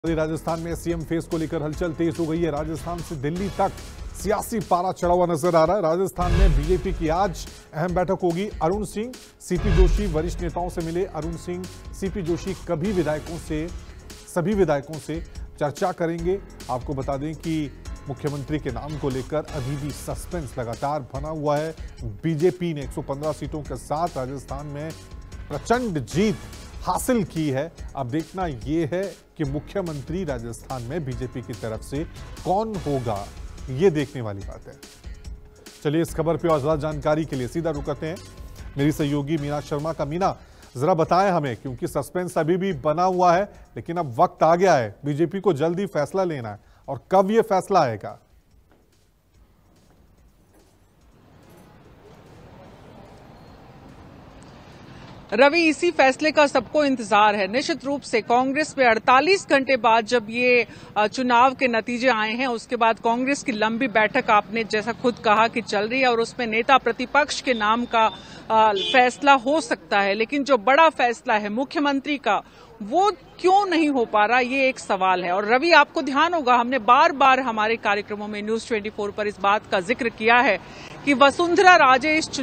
राजस्थान में CM face को लेकर हलचल तेज हो गई है। राजस्थान से दिल्ली तक सियासी पारा चढ़ा हुआ नजर आ रहा है। राजस्थान में बीजेपी की आज अहम बैठक होगी। अरुण सिंह, सीपी जोशी वरिष्ठ नेताओं से मिले। अरुण सिंह, सीपी जोशी सभी विधायकों से चर्चा करेंगे। आपको बता दें कि मुख्यमंत्री के नाम को लेकर अभी भी सस्पेंस लगातार बना हुआ है। बीजेपी ने 115 सीटों के साथ राजस्थान में प्रचंड जीत हासिल की है। अब देखना यह है कि मुख्यमंत्री राजस्थान में बीजेपी की तरफ से कौन होगा, यह देखने वाली बात है। चलिए इस खबर पे और ज्यादा जानकारी के लिए सीधा रुक करते हैं मेरी सहयोगी मीना शर्मा का। मीना, जरा बताएं हमें, क्योंकि सस्पेंस अभी भी बना हुआ है, लेकिन अब वक्त आ गया है, बीजेपी को जल्दी फैसला लेना है, और कब यह फैसला आएगा? रवि, इसी फैसले का सबको इंतजार है। निश्चित रूप से कांग्रेस पे 48 घंटे बाद जब ये चुनाव के नतीजे आए हैं, उसके बाद कांग्रेस की लंबी बैठक आपने जैसा खुद कहा कि चल रही है, और उसमें नेता प्रतिपक्ष के नाम का फैसला हो सकता है। लेकिन जो बड़ा फैसला है मुख्यमंत्री का, वो क्यों नहीं हो पा रहा, ये एक सवाल है। और रवि, आपको ध्यान होगा, हमने बार बार हमारे कार्यक्रमों में न्यूज 24 पर इस बात का जिक्र किया है कि वसुंधरा राजे इस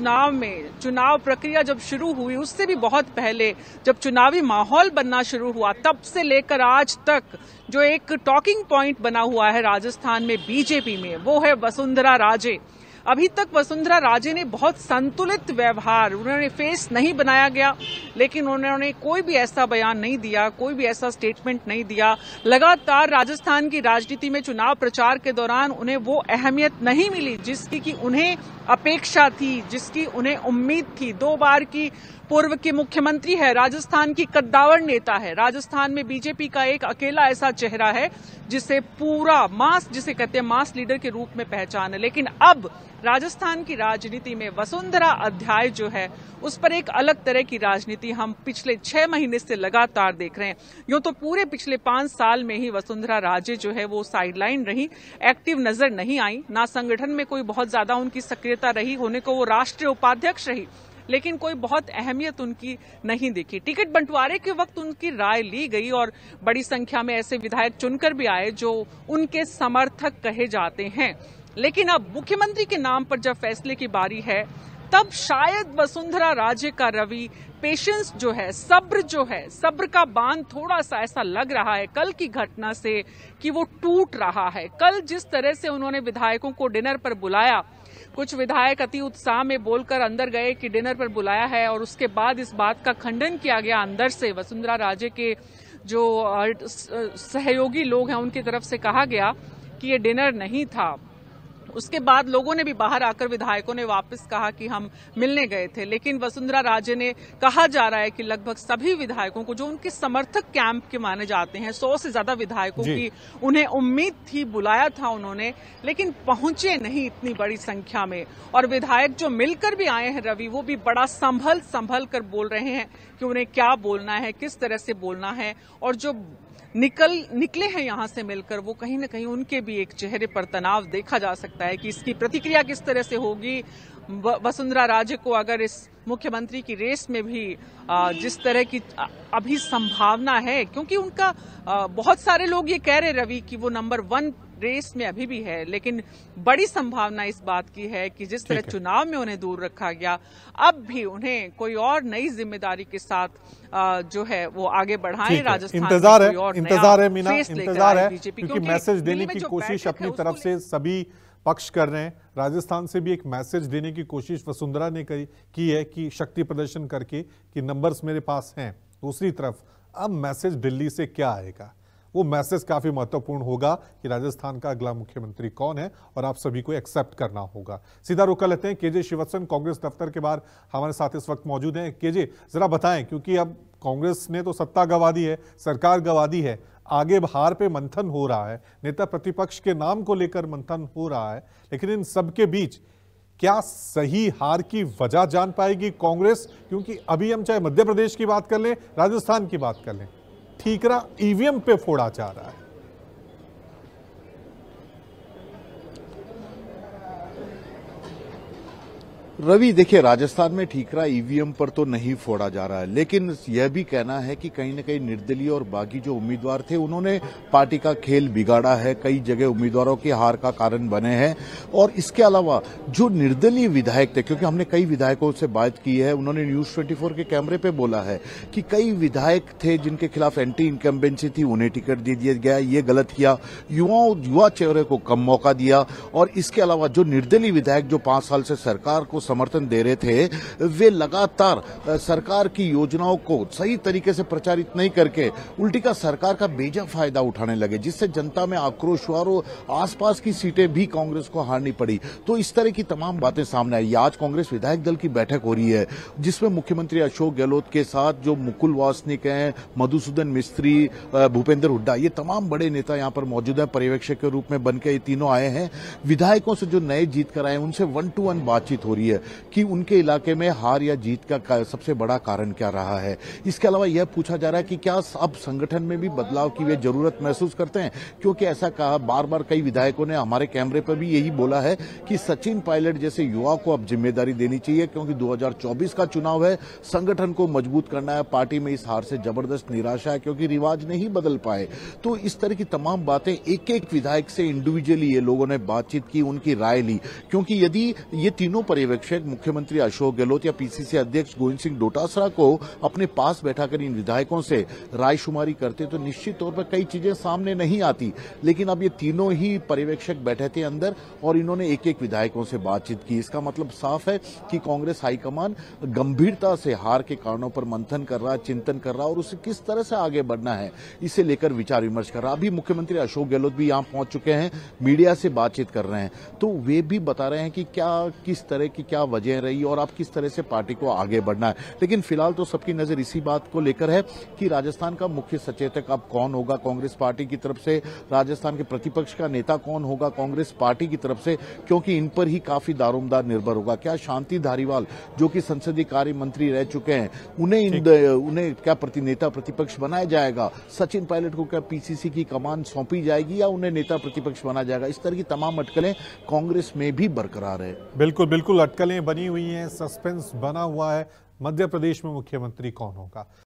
चुनाव प्रक्रिया जब शुरू हुई, उससे भी बहुत पहले जब चुनावी माहौल बनना शुरू हुआ, तब से लेकर आज तक जो एक टॉकिंग पॉइंट बना हुआ है राजस्थान में बीजेपी में, वो है वसुंधरा राजे। अभी तक वसुंधरा राजे ने बहुत संतुलित व्यवहार, उन्होंने फेस नहीं बनाया गया, लेकिन उन्होंने कोई भी ऐसा बयान नहीं दिया, कोई भी ऐसा स्टेटमेंट नहीं दिया। लगातार राजस्थान की राजनीति में चुनाव प्रचार के दौरान उन्हें वो अहमियत नहीं मिली जिसकी कि उन्हें अपेक्षा थी, जिसकी उन्हें उम्मीद थी। 2 बार की पूर्व के मुख्यमंत्री है, राजस्थान की कद्दावर नेता है। राजस्थान में बीजेपी का एक अकेला ऐसा चेहरा है जिसे पूरा मास, जिसे कहते हैं मास लीडर के रूप में पहचान है। लेकिन अब राजस्थान की राजनीति में वसुंधरा अध्याय जो है, उस पर एक अलग तरह की राजनीति हम पिछले 6 महीने से लगातार देख रहे हैं। यूं तो पूरे पिछले 5 साल में ही वसुंधरा राजे जो है वो साइडलाइन रही, एक्टिव नजर नहीं आई, ना संगठन में कोई बहुत ज्यादा उनकी सक्रियता रही, होने को वो राष्ट्रीय उपाध्यक्ष रही, लेकिन कोई बहुत अहमियत उनकी नहीं दिखी। टिकट बंटवारे के वक्त उनकी राय ली गई और बड़ी संख्या में ऐसे विधायक चुनकर भी आए जो उनके समर्थक कहे जाते हैं। लेकिन अब मुख्यमंत्री के नाम पर जब फैसले की बारी है, तब शायद वसुंधरा राजे का रवि पेशेंस जो है, सब्र का बांध थोड़ा सा ऐसा लग रहा है कल की घटना से कि वो टूट रहा है। कल जिस तरह से उन्होंने विधायकों को डिनर पर बुलाया, कुछ विधायक अति उत्साह में बोलकर अंदर गए कि डिनर पर बुलाया है, और उसके बाद इस बात का खंडन किया गया अंदर से। वसुंधरा राजे के जो सहयोगी लोग हैं उनकी तरफ से कहा गया कि ये डिनर नहीं था। उसके बाद लोगों ने भी बाहर आकर, विधायकों ने वापस कहा कि हम मिलने गए थे। लेकिन वसुंधरा राजे ने, कहा जा रहा है कि लगभग सभी विधायकों को, जो उनके समर्थक कैंप के माने जाते हैं, 100 से ज्यादा विधायकों की उन्हें उम्मीद थी, बुलाया था उन्होंने, लेकिन पहुंचे नहीं इतनी बड़ी संख्या में। और विधायक जो मिलकर भी आए हैं रवि, वो भी बड़ा संभल कर बोल रहे हैं कि उन्हें क्या बोलना है, किस तरह से बोलना है। और जो निकले हैं यहां से मिलकर, वो कहीं ना कहीं उनके भी एक चेहरे पर तनाव देखा जा सकता है कि इसकी प्रतिक्रिया किस तरह से होगी। वसुंधरा राजे को अगर इस मुख्यमंत्री की रेस में भी जिस तरह की अभी संभावना है, क्योंकि उनका बहुत सारे लोग ये कह रहे रवि कि वो नंबर 1 रेस में अभी भी है, लेकिन बड़ी संभावना इस बात की है कि जिस तरह चुनाव में उन्हें दूर रखा गया, अब भी उन्हें कोई और नई जिम्मेदारी के साथ जो है वो आगे बढ़ाएं। राजस्थान इंतजार है मीना, इंतजार है, क्योंकि मैसेज देने की कोशिश अपनी तरफ से सभी पक्ष कर रहे हैं। राजस्थान से भी एक मैसेज देने की कोशिश वसुंधरा ने की है कि शक्ति प्रदर्शन करके कि नंबर्स मेरे पास हैं। दूसरी तरफ अब मैसेज दिल्ली से क्या आएगा, वो मैसेज काफी महत्वपूर्ण होगा कि राजस्थान का अगला मुख्यमंत्री कौन है, और आप सभी को एक्सेप्ट करना होगा। सीधा रुक कर लेते हैं केजे श्रीवत्सन, कांग्रेस दफ्तर के बाहर हमारे साथ इस वक्त मौजूद हैं। केजे, जरा बताएं, क्योंकि अब कांग्रेस ने तो सत्ता गंवा दी है, सरकार गंवा दी है, आगे हार पे मंथन हो रहा है, नेता प्रतिपक्ष के नाम को लेकर मंथन हो रहा है, लेकिन इन सबके बीच क्या सही हार की वजह जान पाएगी कांग्रेस? क्योंकि अभी हम चाहे मध्य प्रदेश की बात कर लें, राजस्थान की बात कर लें, ठीकरा ईवीएम पे फोड़ा जा रहा है। रवि, देखिए, राजस्थान में ठीकरा ईवीएम पर तो नहीं फोड़ा जा रहा है, लेकिन यह भी कहना है कि कहीं न कहीं निर्दलीय और बाकी जो उम्मीदवार थे उन्होंने पार्टी का खेल बिगाड़ा है, कई जगह उम्मीदवारों की हार का कारण बने हैं। और इसके अलावा जो निर्दलीय विधायक थे, क्योंकि हमने कई विधायकों से बात की है, उन्होंने न्यूज 24 के कैमरे पे बोला है कि कई विधायक थे जिनके खिलाफ एंटी इनकम्बेंसी थी, उन्हें टिकट दे दिया गया, ये गलत किया, युवा चेहरे को कम मौका दिया। और इसके अलावा जो निर्दलीय विधायक जो 5 साल से सरकार को समर्थन दे रहे थे, वे लगातार सरकार की योजनाओं को सही तरीके से प्रचारित नहीं करके उल्टी का सरकार का बेजा फायदा उठाने लगे, जिससे जनता में आक्रोश हुआ और आसपास की सीटें भी कांग्रेस को हारनी पड़ी। तो इस तरह की तमाम बातें सामने आई। आज कांग्रेस विधायक दल की बैठक हो रही है, जिसमें मुख्यमंत्री अशोक गहलोत के साथ जो मुकुल वासनिक हैं, मधुसूदन मिस्त्री, भूपेंद्र हुड्डा, ये तमाम बड़े नेता यहां पर मौजूद है। पर्यवेक्षक के रूप में बनकर ये तीनों आए हैं। विधायकों से जो नए जीत कर आए उनसे 1-to-1 बातचीत हो रही है कि उनके इलाके में हार या जीत का सबसे बड़ा कारण क्या रहा है। इसके अलावा यह पूछा जा रहा है कि क्या अब संगठन में भी बदलाव की वे जरूरत महसूस करते हैं, क्योंकि ऐसा कहा बार बार कई विधायकों ने हमारे कैमरे पर भी यही बोला है कि सचिन पायलट जैसे युवा को अब जिम्मेदारी देनी चाहिए, क्योंकि 2024 का चुनाव है, संगठन को मजबूत करना है। पार्टी में इस हार से जबरदस्त निराशा है, क्योंकि रिवाज नहीं बदल पाए। तो इस तरह की तमाम बातें एक एक विधायक से इंडिविजुअली ये लोगों ने बातचीत की, उनकी राय ली, क्योंकि यदि ये तीनों पर्यवेक्षक मुख्यमंत्री अशोक गहलोत या पीसीसी अध्यक्ष गोविंद सिंह डोटासरा को अपने पास बैठाकर इन विधायकों से रायशुमारी करते तो निश्चित तौर पर कई चीजें सामने नहीं आती। लेकिन अब ये तीनों ही पर्यवेक्षक बैठे थे अंदर और इन्होंने एक एक विधायकों से बातचीत की। इसका मतलब साफ है कि कांग्रेस हाईकमान गंभीरता से हार के कारणों पर मंथन कर रहा है, चिंतन कर रहा है और उसे किस तरह से आगे बढ़ना है इसे लेकर विचार विमर्श कर रहा है। अभी मुख्यमंत्री अशोक गहलोत भी यहां पहुंच चुके हैं, मीडिया से बातचीत कर रहे हैं, तो वे भी बता रहे हैं कि किस तरह की क्या वजह रही और आप किस तरह से पार्टी को आगे बढ़ना है। लेकिन फिलहाल तो सबकी नजर इसी बात को लेकर है कि राजस्थान का मुख्य सचेतक अब कौन होगा कांग्रेस पार्टी की तरफ से, राजस्थान के प्रतिपक्ष का नेता कौन होगा कांग्रेस पार्टी की तरफ से, क्योंकि इन पर ही काफी दारोमदार निर्भर होगा। क्या शांति धारीवाल जो कि संसदीय कार्य मंत्री रह चुके हैं, उन्हें क्या नेता प्रतिपक्ष बनाया जाएगा, सचिन पायलट को क्या पीसीसी की कमान सौंपी जाएगी या उन्हें नेता प्रतिपक्ष बना जाएगा। इस तरह की तमाम अटकलें कांग्रेस में भी बरकरार है। बिल्कुल बिल्कुल, अटकलें बनी हुई हैं, सस्पेंस बना हुआ है। मध्य प्रदेश में मुख्यमंत्री कौन होगा।